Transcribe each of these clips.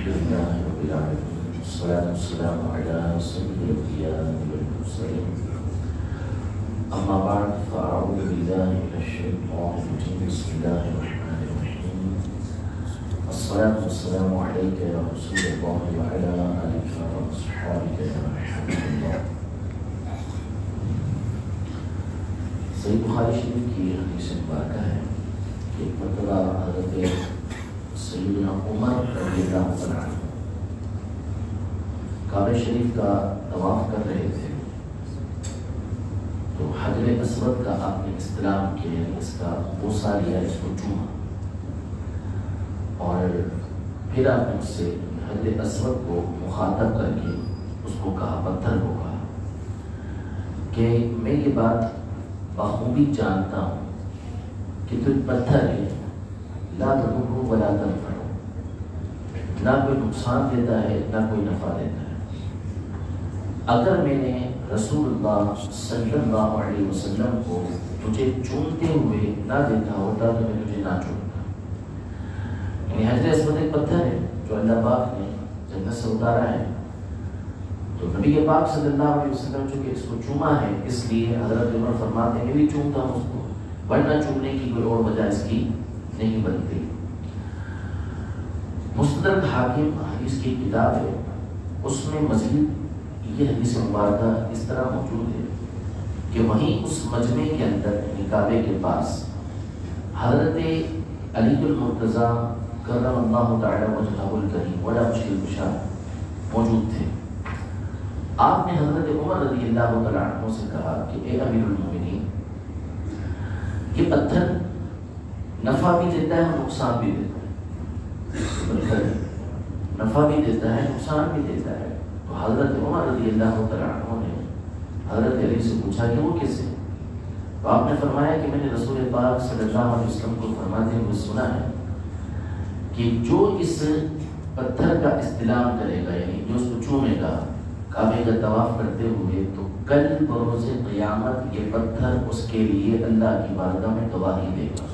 لله رب العالمين والصلاة والسلام على سيد الأنبياء والمرسلين أما بعد فأعوذ بالله من الشيطان الرجيم بسم الله الرحمن الرحيم الصلاة والسلام عليك يا رسول الله وعلى آلك وأصحابك يا حبيب الله. صحیح بخاری شریف کی حدیث مبارکہ ہے کہ ایک مرتبہ حضرت سیدنا عمر رضی اللہ عنہ کعبہ شریف کا طواف کر رہے تھے تو حجر اسود کا آپ نے استلام کیا، اس کا بوسہ لیا، اس کو چوما اور پھر آپ نے اس سے حجر اسود کو مخاطب کر کے اس کو کہا، پتھر کو کہا کہ میں یہ بات بخوبی جانتا ہوں کہ تو ایک پتھر ہے، لا تضر ولا تنفع، نہ کوئی نقصان دیتا ہے نہ کوئی نفع دیتا ہے. اگر میں نے رسول اللہ صلی اللہ علیہ وسلم کو تجھے چومتے ہوئے نہ دیکھا ہوتا تو میں تجھے نہ چومتا. یعنی حجر اسود ایک پتھر ہے جو اللہ پاک نے جنت سے اتارا ہے، تو نبی پاک صلی اللہ علیہ وسلم چونکہ اس کو چوما ہے اس لیے حضرت عمر فرماتے ہیں میں بھی چومتا ہوں اس کو، ورنہ چومنے کی کوئی اور وجہ اس کی نہیں بنتی. مستدرک حاکم حدیث کی کتاب ہے، اس میں مزید یہ حدیث مبارکہ اس طرح موجود ہے کہ وہیں اس مجمع کے اندر کعبے کے پاس حضرت علی المرتضیٰ کرم اللہ تعالی وجہہ الکریم بڑا مشکل کشا موجود تھے. آپ نے حضرت عمر رضی اللہ تعالی عنہ سے کہا کہ اے امیر المومنین، یہ پتھر نفع بھی دیتا ہے اور نقصان بھی دیتا ہے. پتھر نفع بھی دیتا ہے نقصان بھی دیتا ہے. تو حضرت عمر رضی اللہ تعالی عنہ نے حضرت علی سے پوچھا کہ وہ کس ہے؟ تو آپ نے فرمایا کہ میں نے رسول پاک صلی اللہ علیہ وسلم کو فرماتے ہوئے سنا ہے کہ جو اس پتھر کا استلام کرے گا، یعنی جو اس کو چومے گا کعبے کا طواف کرتے ہوئے، تو کل بروز قیامت یہ پتھر اس کے لیے اللہ کی بارگاہ میں گواہی دے گا.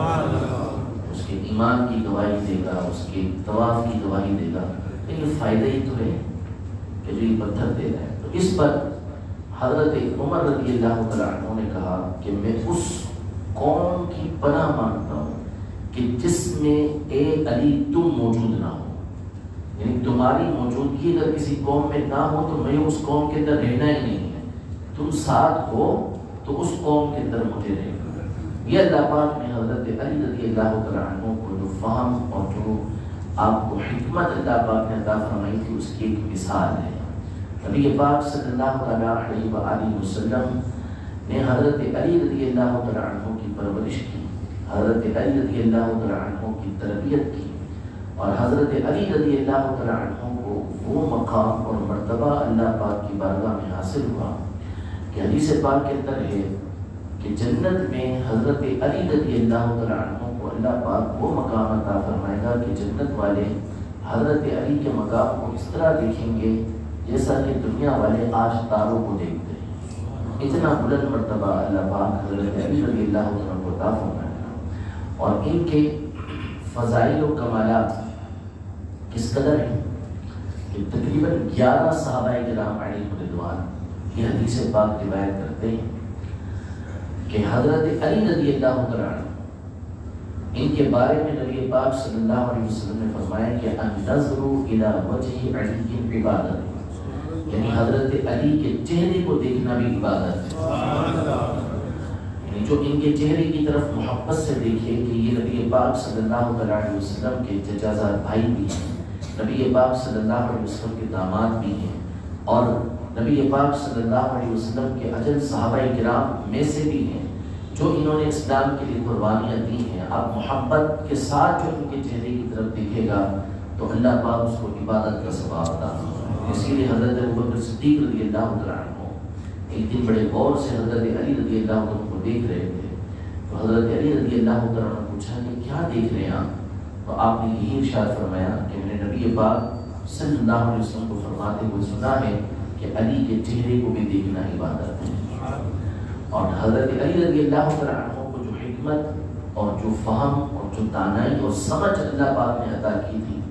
اس کے ایمان کی گواہی دے گا، اس کے طواف کی گواہی دے گا. یہ فائدہ ہی تو ہے کہ جو یہ پتھر دے رہا ہے. تو اس پر حضرت عمر رضی اللہ تعالیٰ عنہ نے کہا کہ میں اس قوم کی پناہ مانگتا ہوں کہ جس میں اے علی تم موجود نہ ہو. یعنی تمہاری موجودگی اگر کسی قوم میں نہ ہو تو میں اس قوم کے اندر رہنا ہی نہیں ہے. تم ساتھ ہو تو اس قوم کے اندر مجھے رہنا. یہ اللہ پاک نے حضرت علی رضی اللہ تعالیٰ عنہ کو جو فہم اور جو آپ کو حکمت اللہ پاک نے عطا فرمائی تھی اس کی ایک مثال ہے. نبی پاک صلی اللہ علیہ وآلہ وسلم نے حضرت علی رضی اللہ تعالیٰ عنہ کی پرورش کی، حضرت علی رضی اللہ تعالیٰ عنہ کی تربیت کی، اور حضرت علی رضی اللہ تعالیٰ عنہ کو وہ مقام اور مرتبہ اللہ پاک کی بارگاہ میں حاصل ہوا کہ حدیث پاک کے اندر ہے کہ جنت میں حضرت علی رضی اللہ تعالیٰ عنہ کو اللہ پاک وہ مقام عطا فرمائے گا کہ جنت والے حضرت علی کے مقام کو اس طرح دیکھیں گے جیسا کہ دنیا والے آج تاروں کو دیکھتے ہیں. اتنا بلند مرتبہ اللہ پاک حضرت علی رضی اللہ عنہ کو عطا فرمائے گا. اور ان کے فضائل و کمالات کس قدر ہیں کہ تقریباً 11 صحابہ کرام علیہم رضوان یہ حدیث پاک روایت کرتے ہیں کہ حضرت علی رضی اللہ عنہ ان کے بارے میں نبی پاک صلی اللہ علیہ وسلم نے فرمایا کہ النظر الی وجہ علی عبادت، یعنی حضرت علی کے چہرے کو دیکھنا بھی عبادت ہے. یعنی جو ان کے چہرے کی طرف محبت سے دیکھے کہ یہ نبی پاک صلی اللہ علیہ وسلم کے چچازاد بھائی بھی ہیں، نبی پاک صلی اللہ علیہ وسلم کے داماد بھی ہیں، اور نبی پاک صلی اللہ علیہ وسلم کے اجل صحابہ کرام میں سے بھی ہیں جو انہوں نے اسلام کے لیے قربانیاں دی ہیں. آپ محبت کے ساتھ جو ان کے چہرے کی طرف دیکھے گا تو اللہ پاک اس کو عبادت کا ثواب عطا فرمائے. اسی لیے حضرت ابوبکر صدیق رضی اللہ عنہ ایک دن بڑے غور سے حضرت علی رضی اللہ عنہ کو دیکھ رہے تھے. تو حضرت علی رضی اللہ عنہ نے پوچھا کہ کیا دیکھ رہے ہیں آپ؟ تو آپ نے یہی ارشاد فرمایا کہ میں نے نبی پاک صلی اللہ علیہ وسلم کو فرماتے ہوئے سنا ہے کہ علی کے چہرے کو بھی دیکھنا عبادت ہے. اور حضرت علی رضی اللہ عنہ کو جو حکمت اور جو فہم اور جو دانائی اور سمجھ اللہ پاک نے عطا کی تھی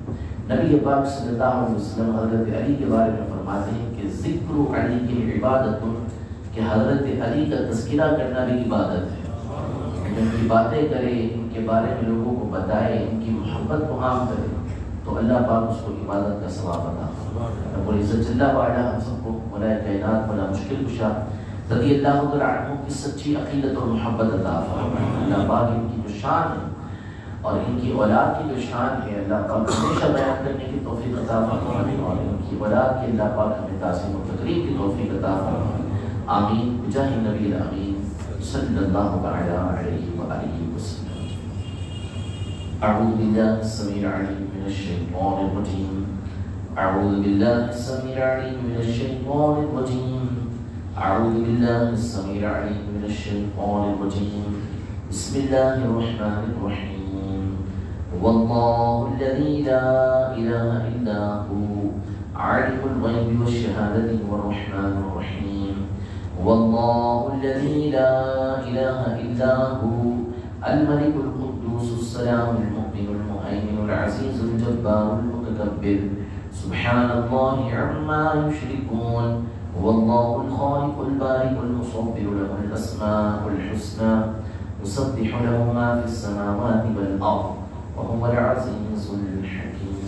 نبی پاک صلی اللہ علیہ وسلم حضرت علی کے بارے میں فرماتے ہیں کہ ذکر علی کی عبادت، کہ حضرت علی کا تذکرہ کرنا بھی عبادت ہے، ان کی باتیں کرے، ان کے بارے میں لوگوں کو بتائے، ان کی محبت کو عام کرے، تو اللہ پاک اس کو عبادت کا ثواب عطا فرمائے۔ رب العزت جل وعلا ہم سب کو مولا کائنات مولا مشکل کشا رضی اللہ تعالیٰ عنہ کی سچی عقیدت اور محبت عطا فرمائے۔ اللہ پاک ان کی جو شان ہے اور ان کی اولاد کی جو شان ہے، اللہ پاک ہمیشہ بیان کرنے کی توفیق عطا فرمائے، اور ان کی اولاد کی اللہ پاک ہمیں تعظیم و تکریم کی توفیق عطا فرمائے۔ آمین بجاہ نبی الامین صلی اللہ علیہ وآلہ وسلم۔ اعوذ باللہ السمیع العلیم من الشیطان الرجیم، اعوذ باللہ السمیع العلیم من الشیطان الرجیم، اعوذ باللہ السمیع العلیم من الشیطان الرجیم، بسم اللہ الرحمن الرحیم، واللہ الذی لا الہ الا هو عالم الغیب والشہادۃ والرحمن الرحیم، واللہ الذی لا الہ الا هو الملك القدوس السلام المؤمن المهيمن العزيز الجبار المتكبر سبحان الله عما يشركون، والله الخالق البارئ المصور له الأسماء الحسنى يسبح له ما في السماوات والأرض وهو العزيز الحكيم۔